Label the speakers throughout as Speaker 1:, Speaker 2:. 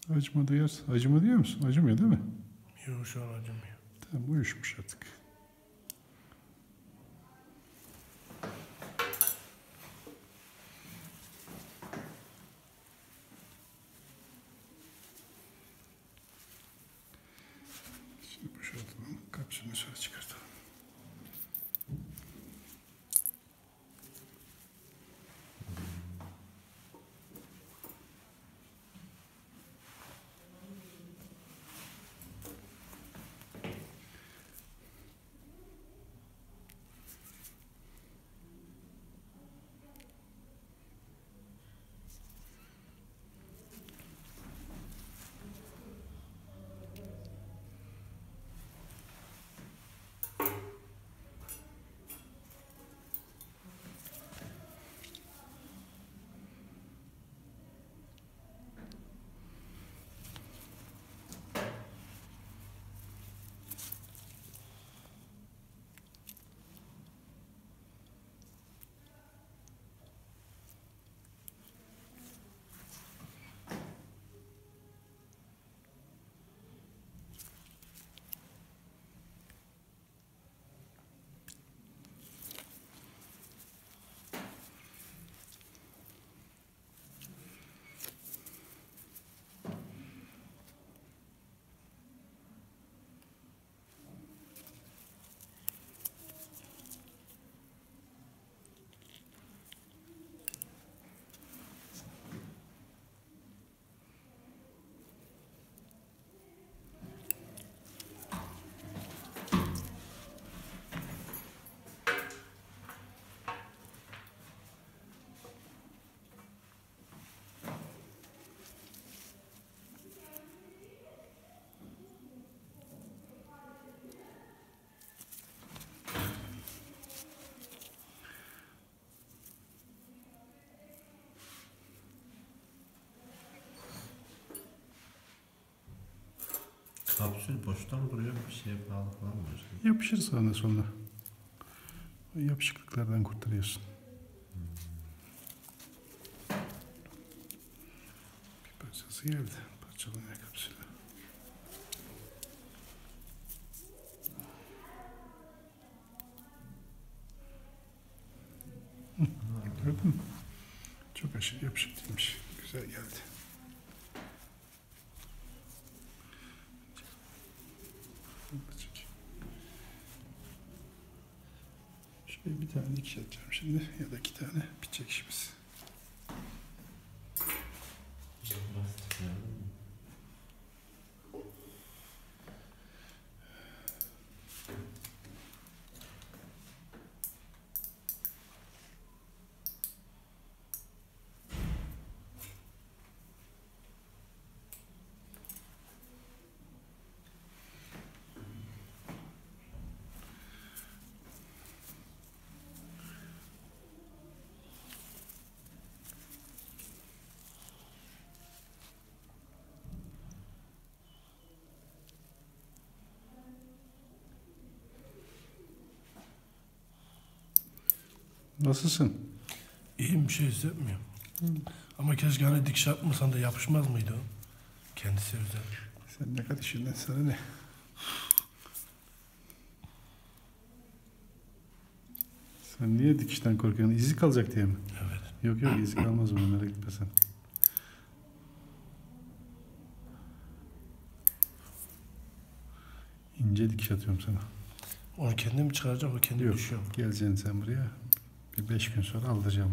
Speaker 1: Acıma duyarsa. Acıma diyor musun? Acımıyor değil mi?
Speaker 2: Yok, şu an acımıyor.
Speaker 1: Tamam, uyuşmuş artık. Şimdi boşaltalım. Kapsülünü dışarı çıkartalım.
Speaker 3: Kapsül boşta mı duruyor? Bir şeye bağlı falan mı?
Speaker 1: Yapışır sağına soluna. O yapışıklıklardan kurtarıyorsun. Bir parçası geldi. Parçalanıyor kapsülü. Gördün mü? Çok aşırı yapışık değilmiş. Güzel geldi. Şöyle bir tane dikiş atacağım şimdi. Ya da 2 tane bitecek işimiz. Nasılsın?
Speaker 2: İyiyim, bir şey hissetmiyorum. Ama keşke hani dikiş atmasan da yapışmaz mıydı o? Kendisi özel.
Speaker 1: Sen ne kadar işinden sana ne? Sen niye dikişten korkuyorsun? İzi kalacak diye mi?
Speaker 2: Evet.
Speaker 1: Yok yok, izi kalmaz bunlara, gitme sen. İnce dikiş atıyorum sana.
Speaker 2: Onu kendim çıkaracak, o kendi
Speaker 1: Yok,
Speaker 2: düşüyor.
Speaker 1: geleceksin sen buraya. Bir 5 gün sonra aldıracağım.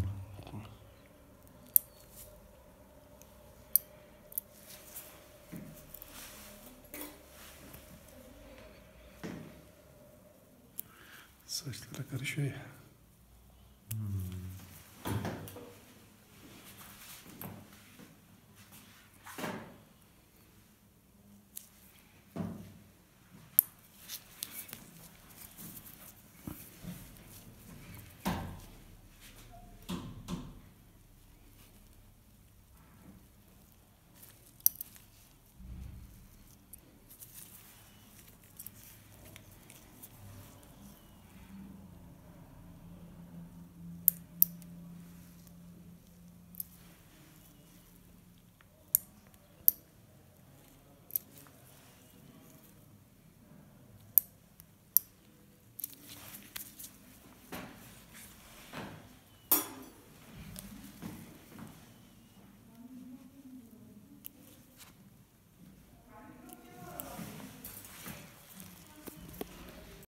Speaker 1: Saçlara karışıyor ya.